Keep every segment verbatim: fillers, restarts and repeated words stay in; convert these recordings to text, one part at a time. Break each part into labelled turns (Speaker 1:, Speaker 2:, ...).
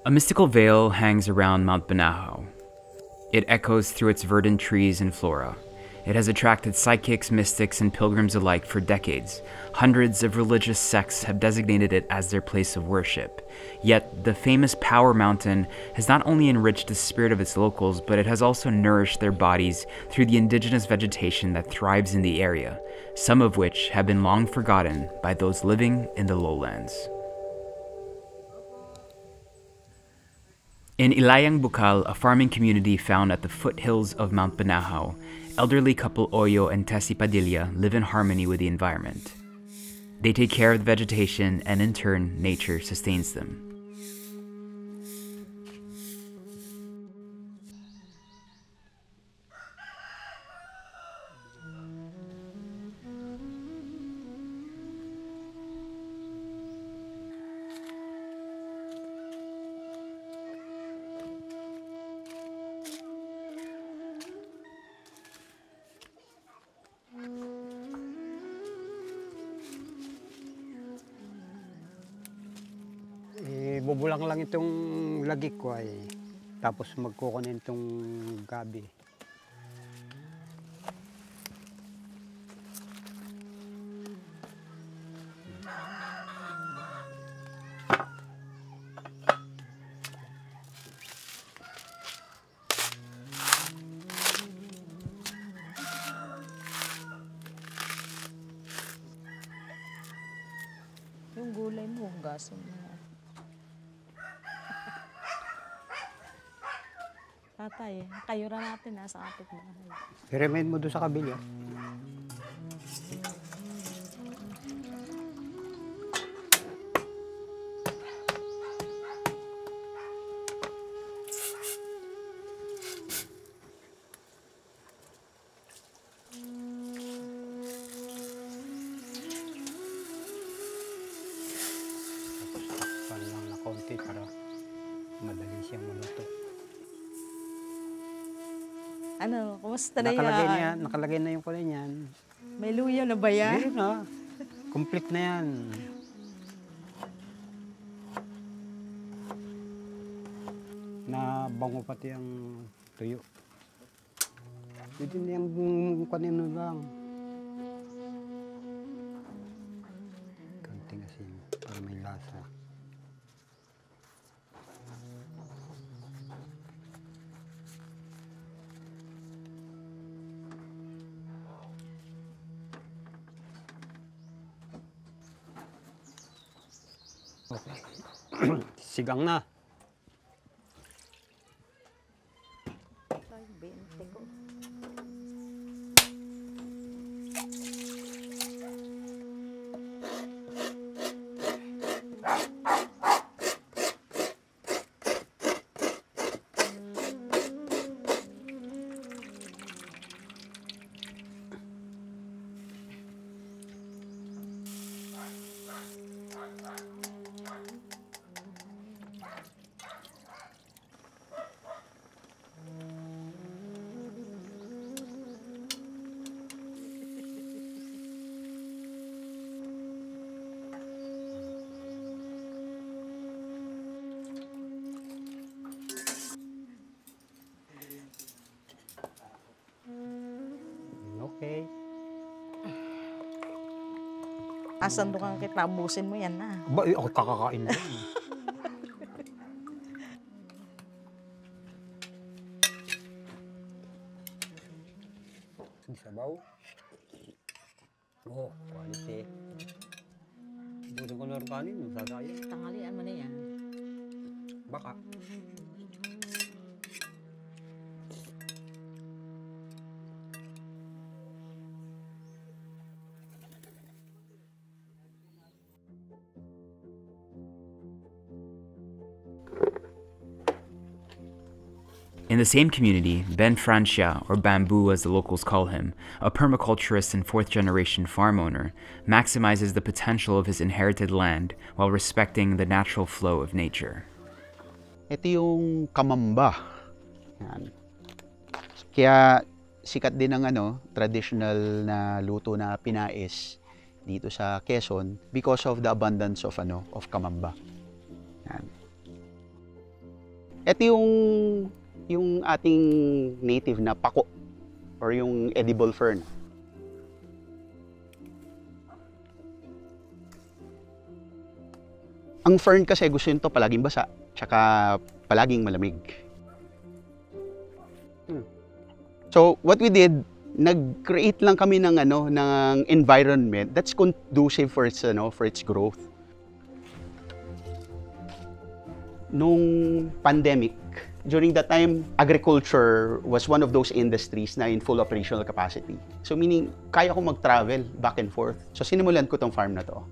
Speaker 1: A mystical veil hangs around Mount Banahaw. It echoes through its verdant trees and flora. It has attracted psychics, mystics, and pilgrims alike for decades. Hundreds of religious sects have designated it as their place of worship. Yet, the famous Power Mountain has not only enriched the spirit of its locals, but it has also nourished their bodies through the indigenous vegetation that thrives in the area, some of which have been long forgotten by those living in the lowlands. In Ilayang Bukal, a farming community found at the foothills of Mount Banahaw, elderly couple Oyo and Tessie Padilla live in harmony with the environment. They take care of the vegetation, and in turn, nature sustains them.
Speaker 2: Bubulang lang itong lagi ko ay tapos magkukunin itong gabi.
Speaker 3: Yung gulay mo, hugasan mo. Tatay, kayura natin nasa atik bahay.
Speaker 2: I-remind mo doon sa kabila. Tapos takpan lang na konti para madali siyang maluto.
Speaker 3: Ano, kumusta na
Speaker 2: Nakalagay na
Speaker 3: yan?
Speaker 2: yan, nakalagay na yung kulay niyan.
Speaker 3: May luya na ba yan?
Speaker 2: Meron na. Complete na yan. Nabango pati ang tuyo. Pwede na yung kanino lang. Kanting asin para may lasa. Okay. Sigang na.
Speaker 3: Ay, bente ko.
Speaker 2: Okay.
Speaker 3: Asan doon kang kitabusin mo yan na?
Speaker 2: Ba, ako kakakain din. Sabaw. Oh, quality. Buto ko lang kanin, masasaya.
Speaker 3: Tanghalian mo na yan.
Speaker 2: Baka.
Speaker 1: In the same community, Ben Francia, or Bamboo as the locals call him, a permaculturist and fourth-generation farm owner, maximizes the potential of his inherited land while respecting the natural flow of nature.
Speaker 4: Ito yung kamamba. Yan. Kaya sikat din ang ano, traditional na luto na pinais dito sa Quezon because of the abundance of ano of kamamba. Yan. Ito yung, yung ating native na pako or yung edible fern. Ang fern kasi gusto nito palaging basa, tsaka palaging malamig. Hmm. So, what we did, nag-create lang kami ng ano ng environment that's conducive for its ano for its growth. Nung pandemic, during that time, agriculture was one of those industries na in full operational capacity. So meaning, kaya ko mag-travel back and forth. So sinimulan ko tong farm na to.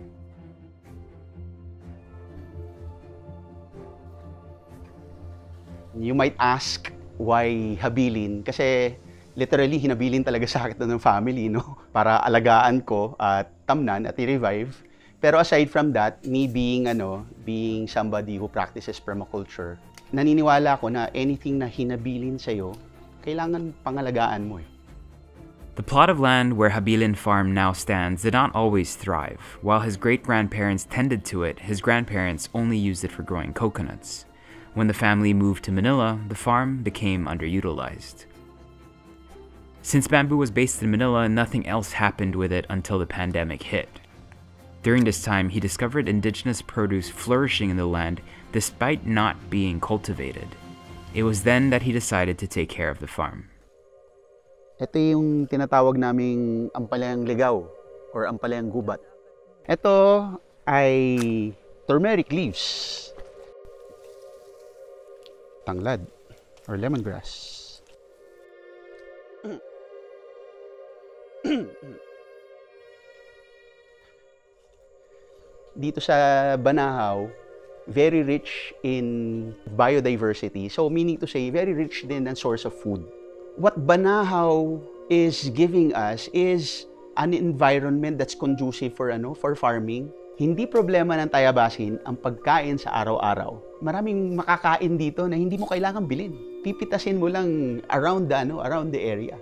Speaker 4: You might ask why habilin? Kasi literally hinabilin talaga sa akin ng family, no? Para alagaan ko at tamnan at i-revive. Pero aside from that, me being ano, being somebody who practices permaculture, naniniwala ko na anything na hinabilin sa'yo, kailangan pangalagaan mo eh.
Speaker 1: The plot of land where Habilin Farm now stands did not always thrive. While his great-grandparents tended to it, his grandparents only used it for growing coconuts. When the family moved to Manila, the farm became underutilized. Since bamboo was based in Manila, nothing else happened with it until the pandemic hit. During this time, he discovered indigenous produce flourishing in the land despite not being cultivated. It was then that he decided to take care of the farm.
Speaker 4: Ito yung tinatawag naming ampalayang ligaw or ampalayang gubat. Ito ay turmeric leaves. Tanglad or lemongrass. Dito sa Banahaw, very rich in biodiversity. So meaning to say, very rich din ang source of food. What Banahaw is giving us is an environment that's conducive for ano, for farming. Hindi problema ng Tayabasin ang pagkain sa araw-araw. Maraming makakain dito na hindi mo kailangan bilhin. Pipitasin mo lang around the, ano, around the area.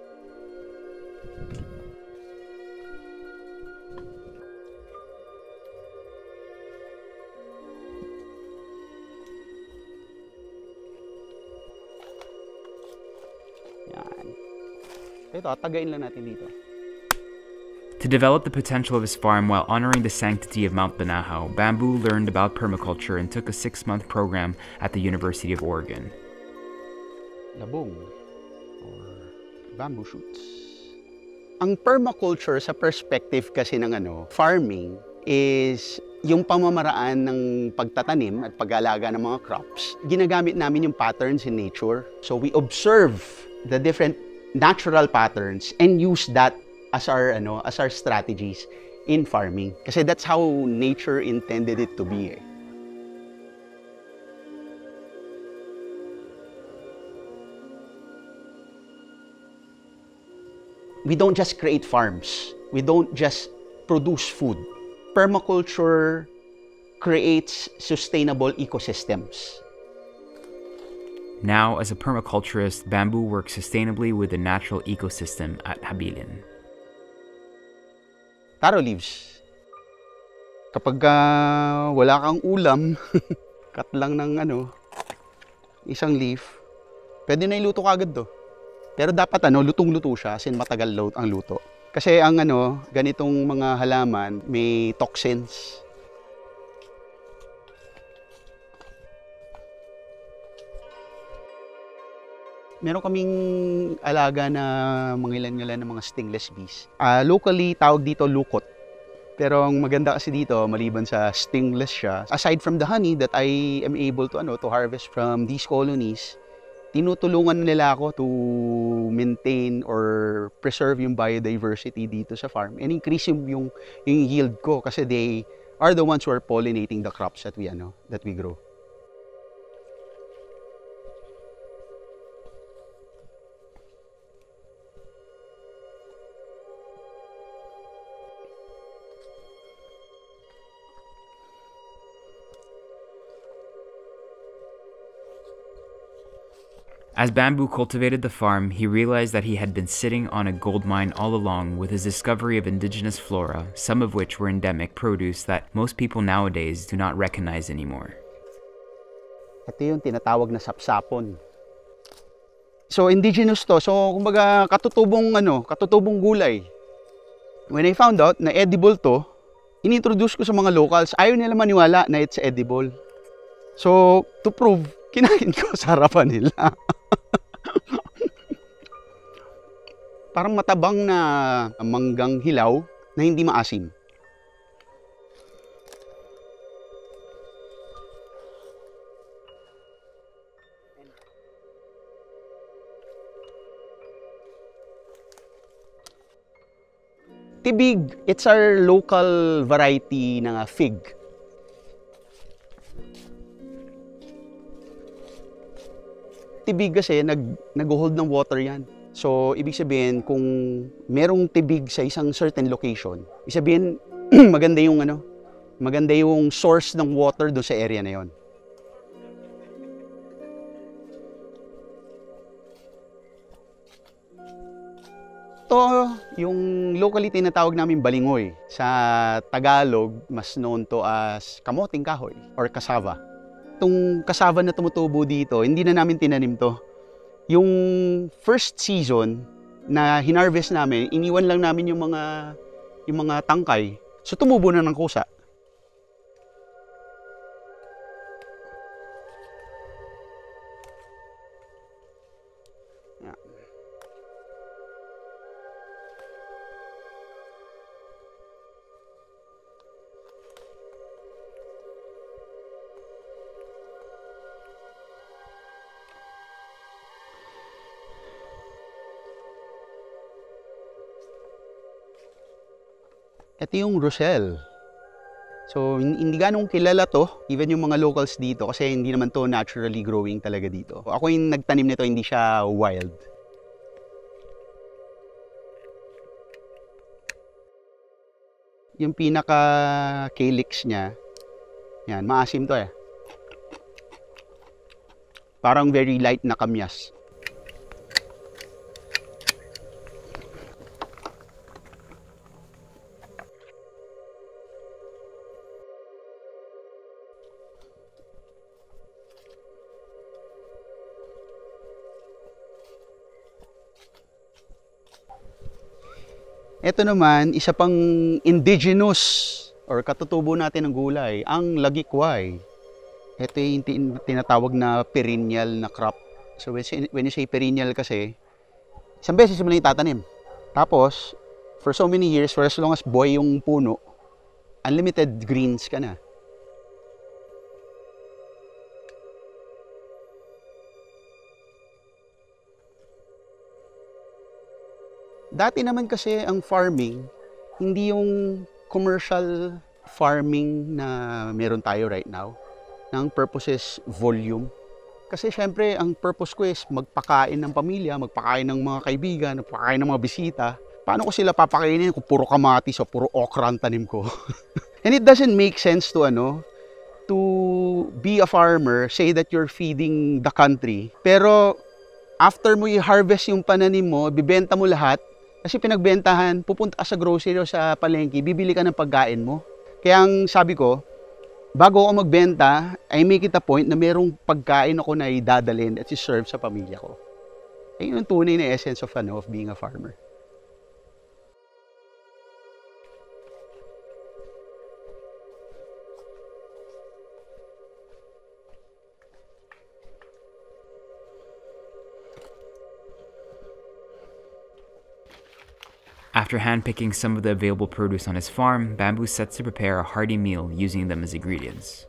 Speaker 4: Yan. Ito, tagain lang natin dito.
Speaker 1: To develop the potential of his farm while honoring the sanctity of Mount Banahaw, Bamboo learned about permaculture and took a six-month program at the University of Oregon.
Speaker 4: Labong or bamboo shoots. Ang permaculture sa perspective kasi ng ano, farming is yung pamamaraan ng pagtatanim at pag-aalaga ng mga crops. Ginagamit namin yung patterns in nature. So we observe the different natural patterns and use that as our ano as our strategies in farming kasi that's how nature intended it to be eh. We don't just create farms, we don't just produce food. Permaculture creates sustainable ecosystems.
Speaker 1: Now, as a permaculturist, Bamboo works sustainably with the natural ecosystem at Habilin.
Speaker 4: Taro leaves. Kapag uh, wala kang ulam, cut lang ng ano, isang leaf, pwede na iluto kagad to. Pero dapat ano, lutong-luto siya, sin matagal ang luto. Kasi ang ano, ganitong mga halaman, may toxins. Meron kaming alaga na mga ilan-ilan ng mga stingless bees. Uh, locally, tawag dito lukot. Pero ang maganda kasi dito, maliban sa stingless siya, aside from the honey that I am able to ano to harvest from these colonies, tinutulungan nila ako to maintain or preserve yung biodiversity dito sa farm and increase yung, yung, yung yield ko kasi they are the ones who are pollinating the crops that we, ano, that we grow.
Speaker 1: As Bamboo cultivated the farm, he realized that he had been sitting on a gold mine all along with his discovery of indigenous flora, some of which were endemic produce that most people nowadays do not recognize anymore.
Speaker 4: Ito yung tinatawag na sapsapon. So, indigenous to. So, kumbaga, katutubong, ano, katutubong gulay. When I found out na edible to, inintroduce ko sa mga locals. Ayaw nila maniwala na it's edible. So, to prove, kinain ko sa harapan nila. Parang matabang na manggang hilaw na hindi maasim. Tibig, it's our local variety ng fig. Tibig kasi nag nag-hold ng water yan. So, ibig sabihin kung merong tibig sa isang certain location, ibig sabihin maganda yung ano, maganda yung source ng water doon sa area na yon. Ito, yung locally tinatawag namin balingoy. Sa Tagalog, mas known to as kamoting kahoy or cassava. Itong cassava na tumutubo dito, hindi na namin tinanim to. Yung first season na hinarvest namin, iniwan lang namin yung mga, yung mga tangkay. So tumubo na ng kusa. Ito yung Rochelle. So, hindi ganong kilala to, even yung mga locals dito, kasi hindi naman to naturally growing talaga dito. Ako yung nagtanim nito, hindi siya wild. Yung pinaka-calyx niya, yan, maasim to eh. Parang very light na kamyas. Ito naman, isa pang indigenous or katutubo natin ng gulay, ang lagikway. Ito yung tinatawag na perennial na crop. So when you say perennial kasi, isang beses mo lang itatanim. Tapos, for so many years, for as long as buhay yung puno, unlimited greens ka na. Dati naman kasi ang farming, hindi yung commercial farming na meron tayo right now. Ang purpose is volume. Kasi syempre, ang purpose ko is magpakain ng pamilya, magpakain ng mga kaibigan, magpakain ng mga bisita. Paano ko sila papakainin kung puro kamatis o puro okra ang tanim ko? And it doesn't make sense to ano, to be a farmer, say that you're feeding the country. Pero after mo i-harvest yung pananim mo, bibenta mo lahat, kasi pinagbentahan, pupunta ka sa grocery o sa palengke, bibili ka ng pagkain mo. Kaya ang sabi ko, bago ako magbenta, I make it a point na merong pagkain ako na idadalhin at i-serve sa pamilya ko. Ayun ang tunay na essence of, ano, of being a farmer.
Speaker 1: After handpicking some of the available produce on his farm, Bamboo sets to prepare a hearty meal using them as ingredients.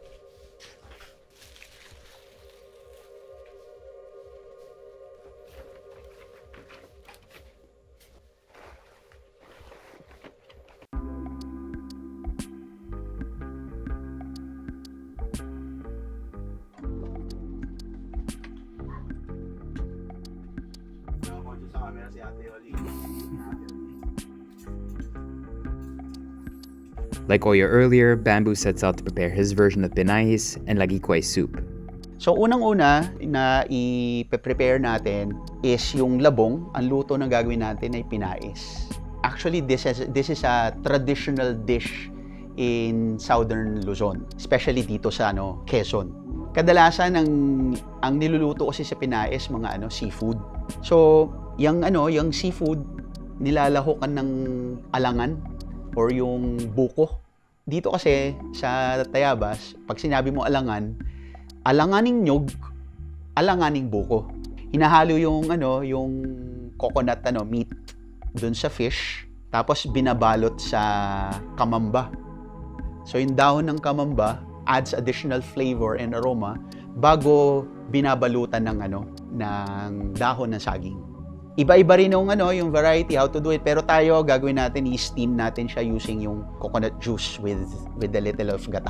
Speaker 1: Like Oya earlier, Bamboo sets out to prepare his version of pinais and lagikway soup.
Speaker 4: So unang-una na i-prepare natin is yung labong. Ang luto na gagawin natin ay pinais. Actually, this is, this is a traditional dish in Southern Luzon, especially dito sa ano, Quezon. Kadalasan ang ang niluluto kasi sa Pinay is mga ano, seafood. So, yung ano, yung seafood nilalahokan ng alangan or yung buko. Dito kasi sa Tayabas, pag sinabi mo alangan, alanganing nyog, alanganing buko. Hinahalo yung ano, yung coconut ano, meat doon sa fish, tapos binabalot sa kamamba. So yung dahon ng kamamba adds additional flavor and aroma bago binabalutan ng ano, ng dahon ng saging. Iba-iba rin yung ano, yung variety how to do it, pero tayo gagawin natin, i-steam natin siya using yung coconut juice with with a little of gata.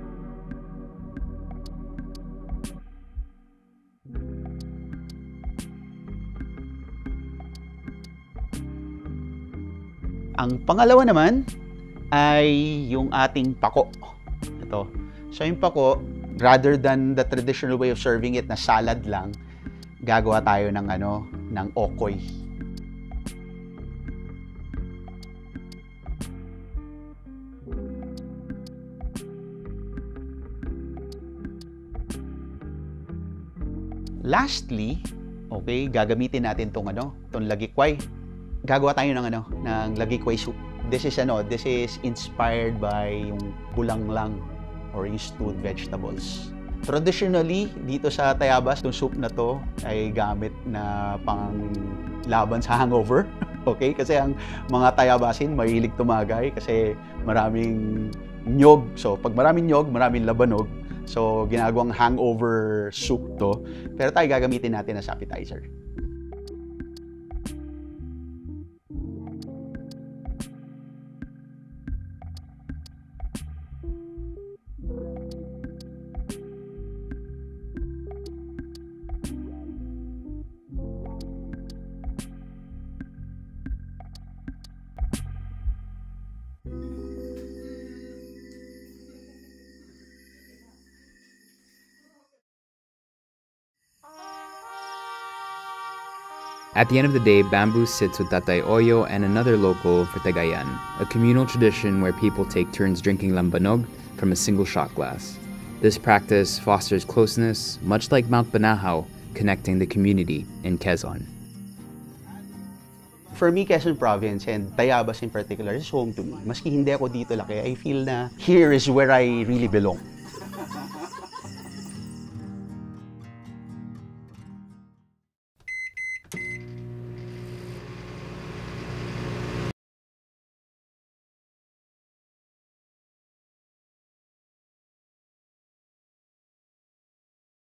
Speaker 4: Ang pangalawa naman ay yung ating pako. Ito. So yung pako, rather than the traditional way of serving it na salad lang, gagawa tayo ng ano, ng okoy. Lastly, okay, gagamitin natin tong ano, tong lagikway. Gagawa tayo ng ano, ng lagikway soup. This is ano, this is inspired by yung bulanglang or yung stewed vegetables. Traditionally, dito sa Tayabas, itong soup na to ay gamit na pang laban sa hangover. Okay? Kasi ang mga Tayabasin mahilig tumagay kasi maraming nyog. So, pag maraming nyog, maraming labanog. So, ginagawang hangover soup to. Pero tayo gagamitin natin as appetizer.
Speaker 1: At the end of the day, bamboo sits with Tatay Oyo and another local for Tagayan, a communal tradition where people take turns drinking lambanog from a single shot glass. This practice fosters closeness, much like Mount Banahaw, connecting the community in Quezon.
Speaker 4: For me, Quezon Province and Tayabas in particular is home to me. Maski hindi ako dito laki, I feel na here is where I really belong.